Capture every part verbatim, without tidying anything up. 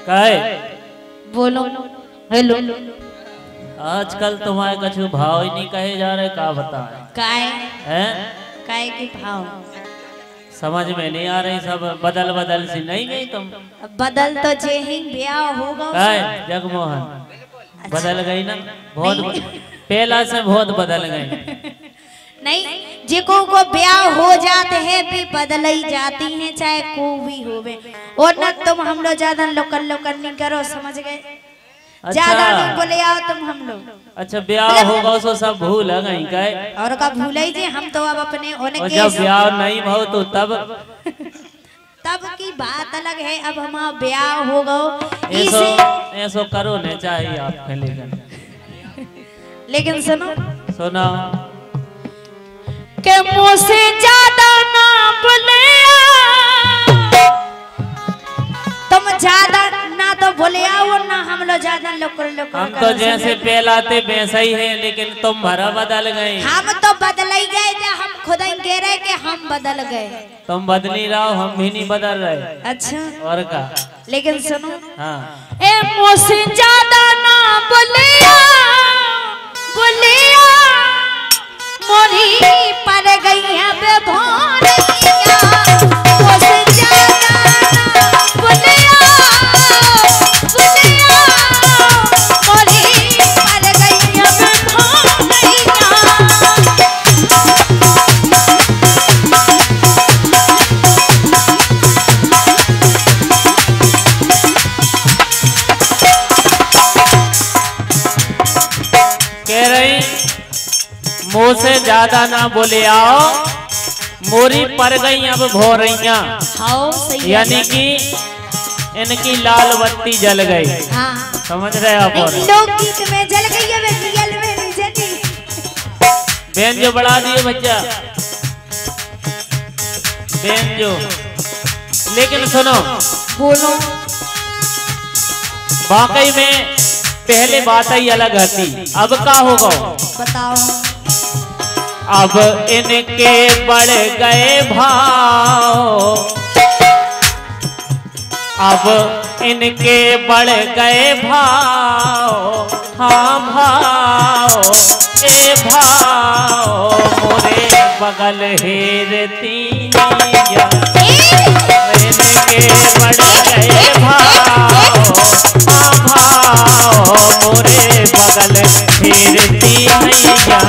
काहे बोलो हेलो। आजकल तुम्हारे कछु भाव ही नहीं कहे जा रहे, का बताए काय हैं? काय के भाव समझ में नहीं आ रही, सब बदल बदल सी नहीं गई तुम। बदल तो जे ही ब्याह होगा काय जगमोहन अच्छा। बदल गई ना बहुत, पहला से बहुत बदल गई। नहीं जिको को ब्याह हो जाते हैं भी बदल ही जाती हैं, चाहे को भी होवे। और न तुम हम लोग ज्यादा लोकल लोकल नहीं करो, समझ गए? ज्यादा नहीं बोले आओ तुम हम लोग। अच्छा ब्याह होगा सो सब भूल गई काय? और का भूल ही जे हम तो अब अपने होने और के जब ब्याह नहीं भाव तो तब तब की बात अलग है। अब हमारा ब्याह हो गो ऐसो ऐसो करो न चाहिए आपके, लेकिन लेकिन सुनो सुना के मुँह से ज्यादा ना बोले, तुम ज्यादा ना तो बोले आओ ना हम लोग ज्यादा लोकल लोकल। हम तो जैसे पहलाते वैसे ही है, लेकिन तुम भरा बदल गए। हम तो बदल ही गए, हम खुद ही कह रहे कि हम बदल गए। तुम बदली रहो, हम भी नहीं बदल रहे। अच्छा और का लेकिन सुनो हाँ ए मुँह से ज्यादा ना बोले बोले मोरी पर गई है बेभोरिया। मुँह से ज्यादा ना बोले बोले मोरी पर गई है बेभोरिया। कह रही मुँह से ज्यादा ना बोले आओ, मोरी पर गई अब भोरैया। हाँ सही है। यानी कि इनकी लाल बत्ती जल गई। हाँ समझ रहे आप? और लोकगीत में जल गई है, रियल में नहीं जली। बेन जो बढ़ा दिए बच्चा, बेन जो। लेकिन सुनो बोलो वाकई में पहले बात ही अलग थी, अब का होगा बताओ। अब इनके बढ़ गए भाव, अब इनके बढ़ गए भाव। हाँ भाव ए भाव मोरे बगल हेरती इनके बढ़ गए भाव। हाँ भाव मोरे बगल हेरती मैया।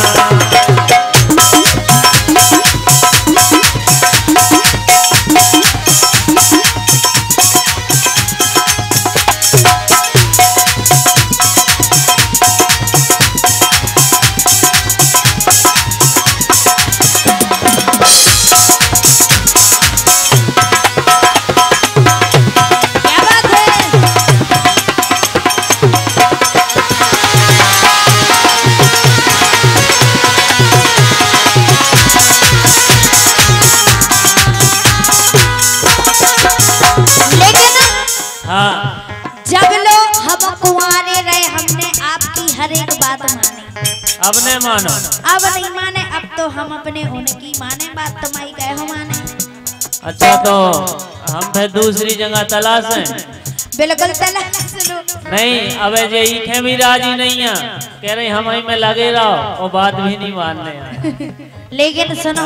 जब लोग हम कुंवारे रहे हमने आपकी हर एक बात मानी, अब नहीं मानो, अब नहीं माने। अब तो हम अपने उनकी माने बात, तुम्हारी कहे हो माने। अच्छा तो हम फिर दूसरी जगह तलाश हैं? बिल्कुल तलाश लो। नहीं अब ये भी राजी नहीं है, कह रहे हम ही में लगे रहो और बात भी नहीं मानने। लेकिन सुनो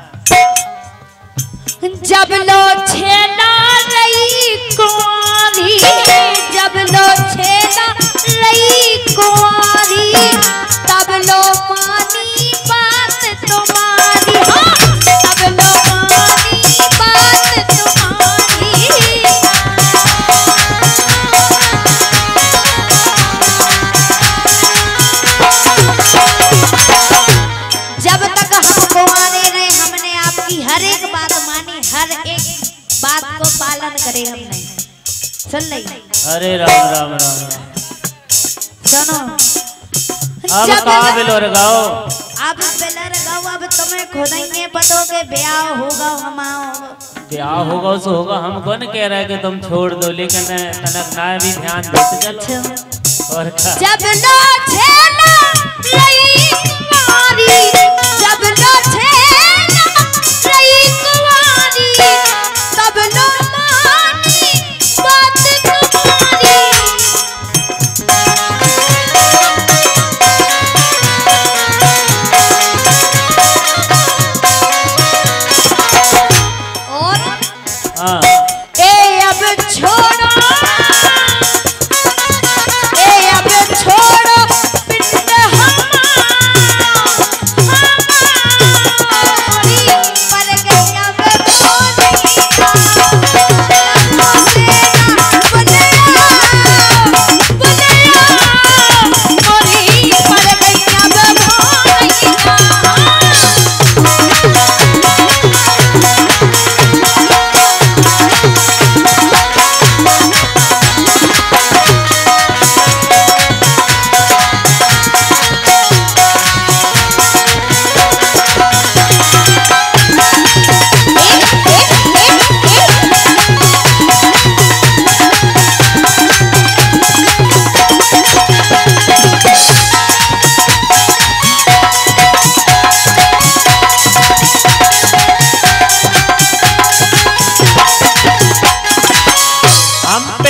जब लो छेला रही कुंवारी, जब लो छेला रही कुंवारी, तब लो मानी बात तुम्हारी। हाँ तब लो मानी बात तुम्हारी। जब तक हम कुंवारे रहे हमने आपकी हर एक बात मानी, हर एक बात को पालन करे हमने। सुन रही? अरे राम राम राम राम। सुनो अब कहाँ बिलोर गाओ? अब बिलोर गाओ। अब तुम्हें खुद ही नहीं पता के ब्याह होगा हमारा। ब्याह होगा सो होगा, हम कौन कह रहा है कि तुम छोड़ दो, लेकिन तनक ना भी ध्यान देते। और जब लो छेला रही कुंवारी, जब लो छेला रही कुंवारी, तब लो मानी बात तुम्हारी।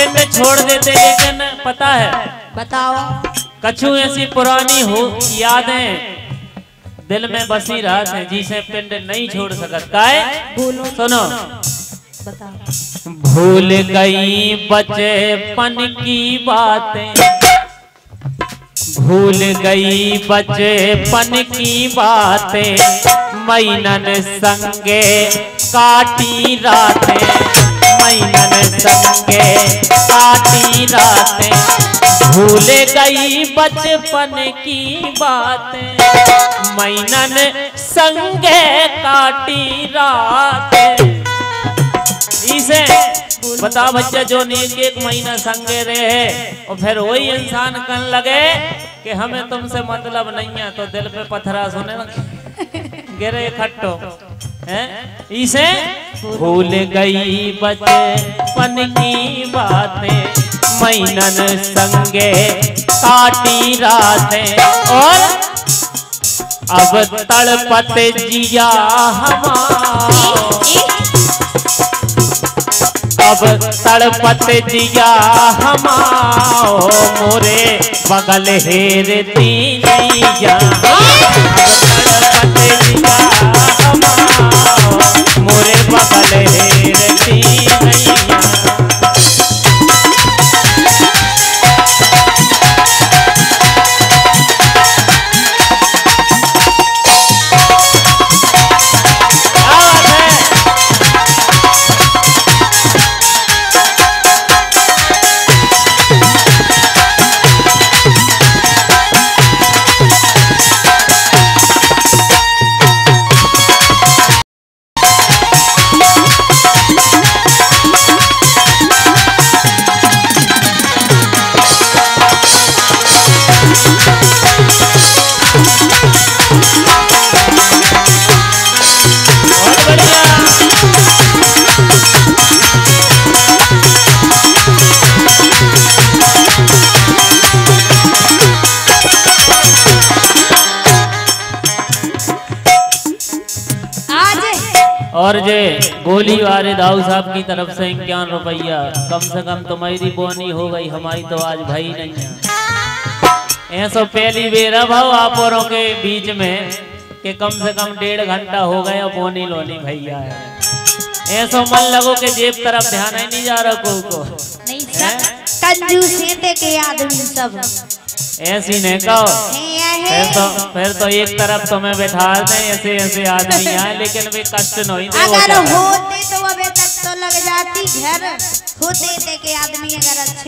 पिंड छोड़ देते, लेकिन पता है बताओ। कछु ऐसी पुरानी हो यादें दिल में बसी रहत है जिसे पिंड नहीं छोड़ सकत। काहे? बोलो। सुनो, बताओ। भूल गई बचपन की बातें, भूल गई बचपन की बातें, मैनन संगे काटी रातें, मैनन संगे काटी रातें, भूल गई बचपन की बातें, मैनन संगे काटी रातें। इसे बता बच्चा जो नीक एक महीना संगे रहे और फिर वही इंसान कन लगे कि हमें तुमसे मतलब नहीं है, तो दिल पे पत्थरा सुने गिरे खट्टो है। इसे भूल गई बचपन की बातें, मैनन संगे काटी रातें, और अब तड़पत जिया हमारा, अब तड़पत जिया हमाओ मोरे बगल हेरती जिया, अब तड़पत जिया हमाओ मोरे बगल हेरती जिया। और जे गोली वाले दाऊ साहब की तरफ से इक्यावन रुपया, कम से कम तुम्हारी बोनी हो गई, हमारी तो आज भाई नहीं है। ऐसा पहली बेर भाव आप औरों के बीच में कि कम से कम डेढ़ घंटा हो गया बोनी लोनी भैया है। ऐसा मन लगो कि जेब तरफ ध्यान ही नहीं जा रहा को को नहीं सब कंजूसी के आदमी सब ऐसी नहीं कहो। फिर तो फिर तो एक तरफ तुम्हें बैठा दे ऐसे ऐसे आदमी हैं, लेकिन वे कष्ट नहीं दे। अगर होते तो अबे तक तो लग जाती घर, होते थे के आदमी अगर अच्छे।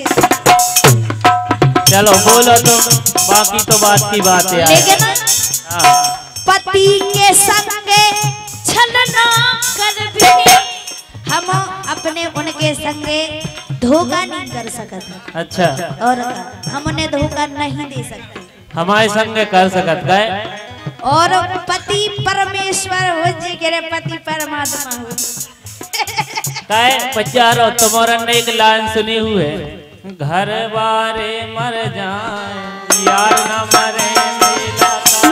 चलो बोलो तुम, बाकी तो बात की बात है। लेकिन पति के संगे छलना कर भी हम अपने उनके संगे धोखा नहीं कर सकते। अच्छा, और हम उन्हें धोखा नहीं दे सकते, हमारे संग कर सकत गए। और पति परमेश्वर हो जी के पति परमात्मा हो काय पचारो तुम्हारा ने एक लाइन सुनी हुई है, घर बारे मर जाए यार न मरे मिला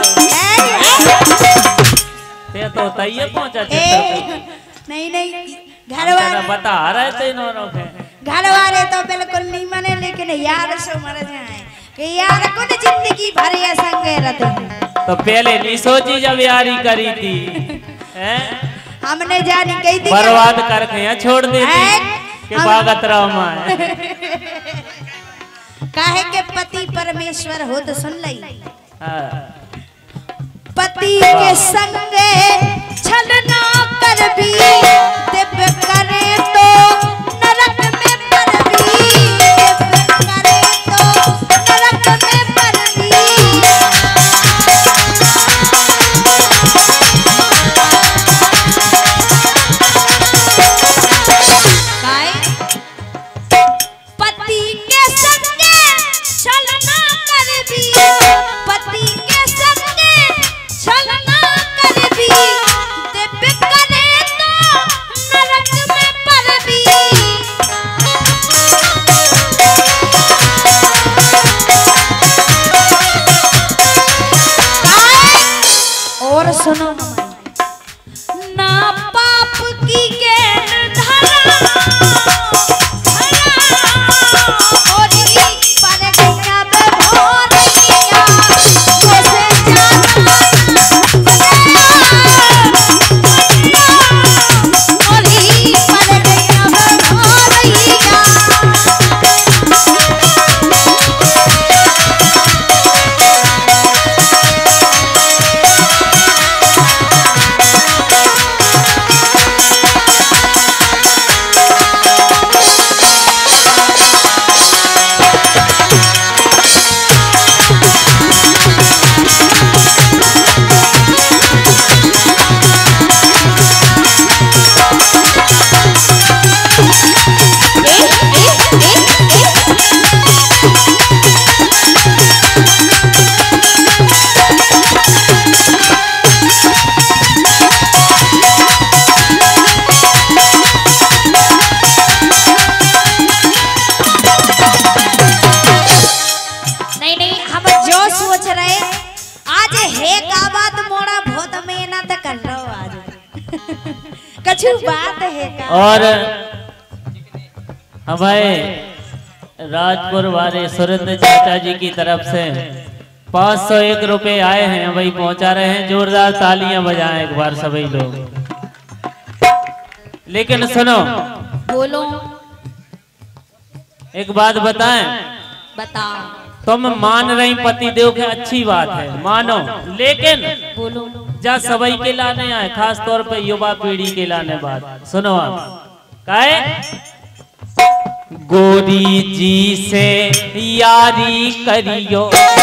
ते तो तैये पहुंचा नहीं नहीं घर वाले बता रहे थे इन्होंने के घर वाले तो बिल्कुल नहीं मने, लेकिन यार से मर जाए कि यार कुछ जिंदगी भर ये संगे रहते हैं। तो पहले नहीं सोची जब यारी करी थी हैं? हमने जानी कही थी बर्बाद करके यहाँ छोड़ दी कि बागत रहो मां काहे के पति परमेश्वर हो तो सुन लई। पति के संगे छलना कर भी दिव्य करे तो नरक में पर भी, दिव्य करे तो नरक में पर भी। पति के संगे छलना कर भी, पति के संगे छलना कर भी, दिव्य करे तो कछु बात है का? और हमारे राजपुर वाले सुरेंद्र चाचा जी की तरफ से पाँच सौ एक रुपए आए हैं, वही पहुंचा रहे हैं। जोरदार तालियां बजाएं एक बार सभी लोग। लेकिन सुनो, बोलो, एक बात बताएं, बताओ। तुम मान रही पति देव की अच्छी बात है, मानो, लेकिन बोलो, जा सभी के लाने आए, खास तौर पे युवा पीढ़ी के लाने बात सुनो। आप काहे गोरी जी से यारी करियो,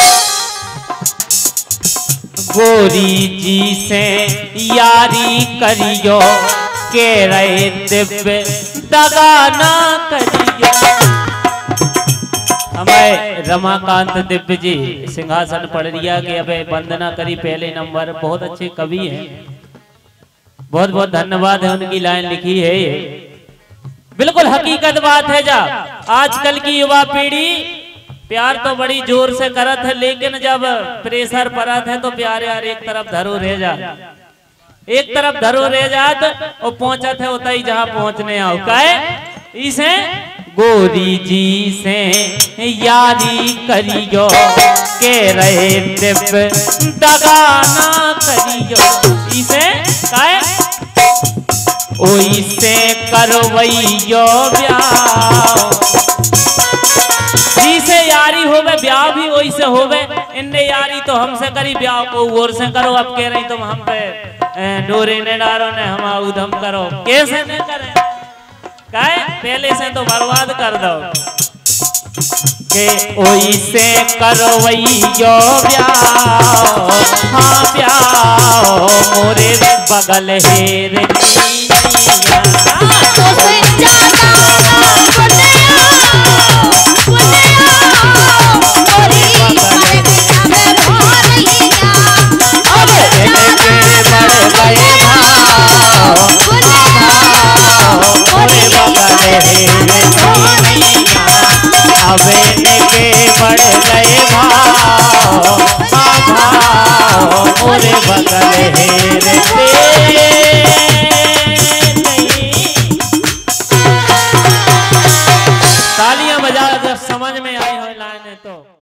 गोरी जी से यारी करियो, के रहे दिव्य दगा ना करियो। हमें रमाकांत दिव्य जी सिंहासन पढ़िया के अबे वंदना करी पहले नंबर, बहुत अच्छे कवि हैं, बहुत बहुत धन्यवाद है, उनकी लाइन लिखी है ये। बिल्कुल हकीकत बात है। जा आजकल की युवा पीढ़ी प्यार तो बड़ी जोर से करत है, लेकिन जब प्रेशर पड़त है तो प्यार यार एक तरफ धरो रह जा, एक तरफ धरो रह जात और पहुंचत है उतई जहां पहुंचने आओ। काहे इसे गोरी जी से यारी करियो, के रहे दिव्य दगा ना करियो। इसे काहे ओई से करवैयो ब्याह, जी से यारी होवे ब्याह भी वही से होवे। इनने यारी तो हमसे करी, ब्याह को और से करो। अब कह रही तुम हम पे डोरे ने डारो ने हम उधम करो, कैसे न करें? काहे पहले से तो बर्बाद कर दो। के ओई से करवैयो ब्याह, हाँ ब्याह मोरे बगल हेर मोरे बगल तालियां बजा, जब समझ में आई हो लाइन तो।